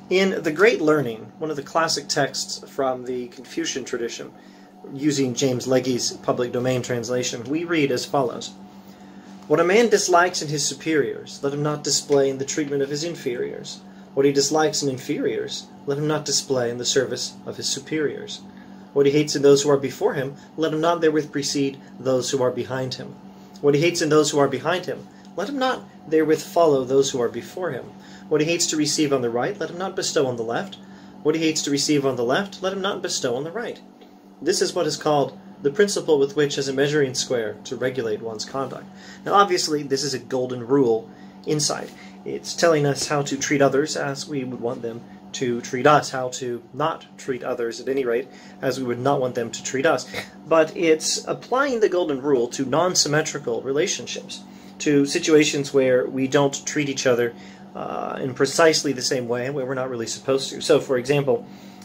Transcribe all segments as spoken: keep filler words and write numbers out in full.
In The Great Learning, one of the classic texts from the Confucian tradition, using James Legge's public domain translation, we read as follows: "What a man dislikes in his superiors, let him not display in the treatment of his inferiors. What he dislikes in inferiors, let him not display in the service of his superiors. What he hates in those who are before him, let him not therewith precede those who are behind him. What he hates in those who are behind him, let him not therewith follow those who are before him. What he hates to receive on the right, let him not bestow on the left. What he hates to receive on the left, let him not bestow on the right." This is what is called the principle with which as a measuring square to regulate one's conduct. Now obviously this is a golden rule inside. It's telling us how to treat others as we would want them to treat us, how to not treat others at any rate as we would not want them to treat us. But it's applying the golden rule to non-symmetrical relationships, to situations where we don't treat each other uh, in precisely the same way, where we're not really supposed to. So, for example,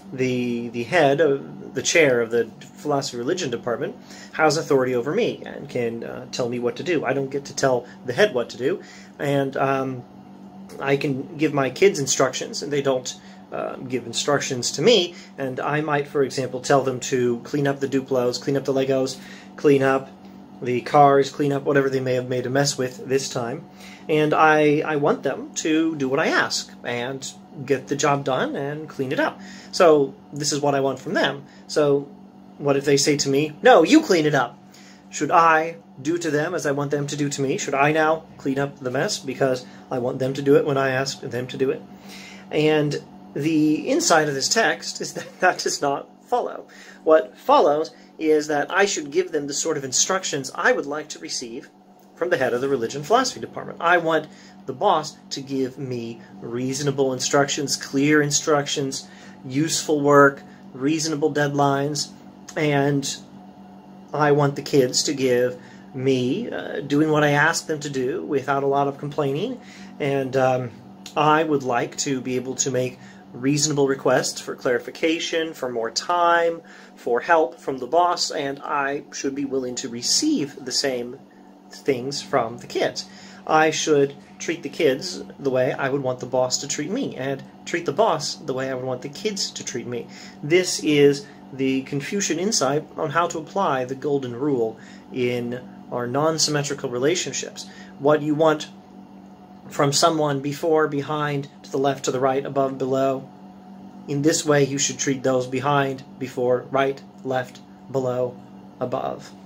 the the head, of the chair of the philosophy religion department has authority over me and can uh, tell me what to do. I don't get to tell the head what to do, and um, I can give my kids instructions, and they don't uh, give instructions to me. And I might, for example, tell them to clean up the Duplos, clean up the Legos, clean up the cars, clean up whatever they may have made a mess with this time. And I, I want them to do what I ask and get the job done and clean it up. So this is what I want from them. So what if they say to me, "No, you clean it up"? Should I do to them as I want them to do to me? Should I now clean up the mess because I want them to do it when I ask them to do it? And the inside of this text is that that does not follow. What follows is that I should give them the sort of instructions I would like to receive from the head of the religion philosophy department. I want the boss to give me reasonable instructions, clear instructions, useful work, reasonable deadlines, and I want the kids to give me uh, doing what I ask them to do without a lot of complaining, and um, I would like to be able to make reasonable requests for clarification, for more time, for help from the boss, and I should be willing to receive the same things from the kids. I should treat the kids the way I would want the boss to treat me, and treat the boss the way I would want the kids to treat me. This is the Confucian insight on how to apply the golden rule in our non-symmetrical relationships. What you want from someone before, behind, to the left, to the right, above, below. In this way you should treat those behind, before, right, left, below, above.